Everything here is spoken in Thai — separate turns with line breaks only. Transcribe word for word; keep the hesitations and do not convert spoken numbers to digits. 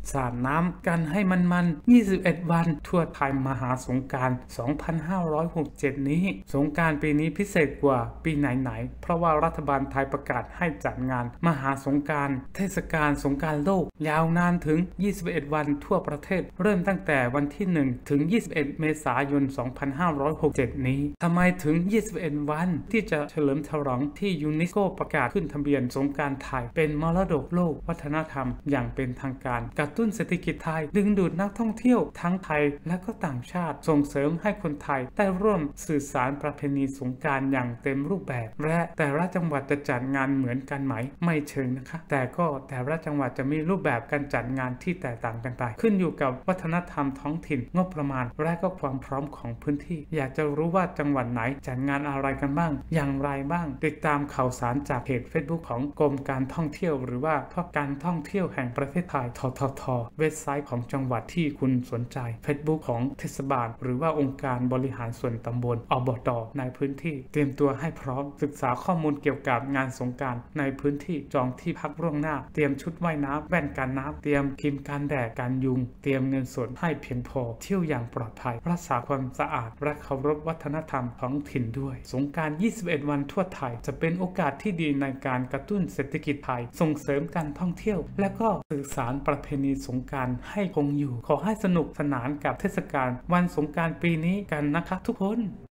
สาดน้ำกันให้มันๆยี่สิบเอ็ดวันทั่วไทยมหาสงกรานต์สองพันห้าร้อยหกสิบเจ็ดนี้สงกรานต์ปีนี้พิเศษกว่าปีไหนๆเพราะว่ารัฐบาลไทยประกาศให้จัดงานมหาสงกรานต์เทศกาลสงกรานต์โลกยาวนานถึงยี่สิบเอ็ดวันทั่วประเทศเริ่มตั้งแต่วันที่หนึ่งถึงยี่สิบเอ็ดเมษายนสองพันห้าร้อยหกสิบเจ็ดนี้ทำไมถึงยี่สิบเอ็ดวันที่จะเฉลิมฉลองที่ยูเนสโกประกาศขึ้นทะเบียนสงกรานต์ไทยเป็นมรดกโลกวัฒนธรรมอย่างเป็นทางการกระตุ้นเศรษฐกิจไทยดึงดูดนักท่องเที่ยวทั้งไทยและก็ต่างชาติส่งเสริมให้คนไทยได้ร่วมสื่อสารประเพณีสงกรานต์อย่างเต็มรูปแบบและแต่ละจังหวัดจะจัดงานเหมือนกันไหมไม่เชิงนะคะแต่ก็แต่ละจังหวัดจะมีรูปแบบการจัดงานที่แตกต่างกันไปขึ้นอยู่กับวัฒนธรรมท้องถิ่นงบประมาณและก็ความพร้อมของพื้นที่อยากจะรู้ว่าจังหวัดไหนจัดงานอะไรกันบ้างอย่างไรบ้างติดตามข่าวสารจากเพจ Facebook ของกรมการท่องเที่ยวหรือว่าเพราะการท่องเที่ยวแห่งประเทศไทยทททเว็บไซต์ของจังหวัดที่คุณสนใจ Facebook ของเทศบาลหรือว่าองค์การบริหารส่วนตำบลอบต.ในพื้นที่เตรียมตัวให้พร้อมศึกษาข้อมูลเกี่ยวกับงานสงกรานต์ในพื้นที่จองที่พักล่วงหน้าเตรียมชุดว่ายน้ำแว่นกันน้ำเตรียมครีมกันแดดกันยุงเตรียมเงินสดให้เพียงพอเที่ยวอย่างปลอดภัยรักษาความสะอาดและเคารพวัฒนธรรมท้องถิ่นด้วยสงกรานต์ยี่สิบเอ็ดวันทั่วไทยจะเป็นโอกาสที่ดีในการกระตุ้นเศรษฐกิจไทยส่งเสริมการท่องเที่ยวและก็สื่อสารประเพณีสงกรานต์ให้คงอยู่ขอให้สนุกสนานกับเทศกาลวันสงกรานต์ปีนี้กันนะคะทุกคน